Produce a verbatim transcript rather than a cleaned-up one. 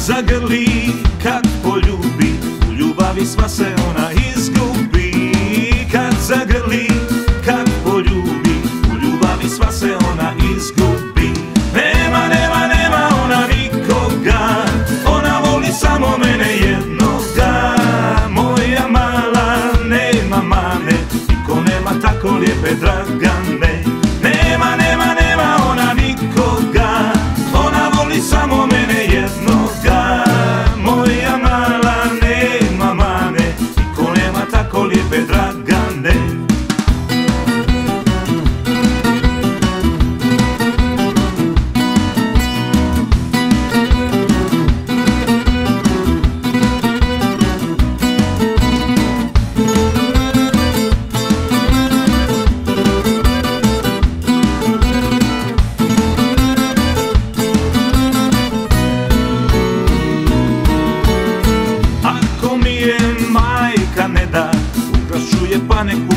zagrli, kad poljubi, u ljubavi sva se ona izgubi. Kad zagrli, kad poljubi, u ljubavi sva se ona izgubi. Nema, nema, nema ona nikoga, ona voli samo mene jednoga. Moja mala nema mane, niko nema tako lijepe Dragane. Nema, nema, nema ona nikoga, ona voli samo mene jednoga. Moja mala nema mane, niko nema tako lijepe Dragane. Majka ne da, ukrašću je pa nek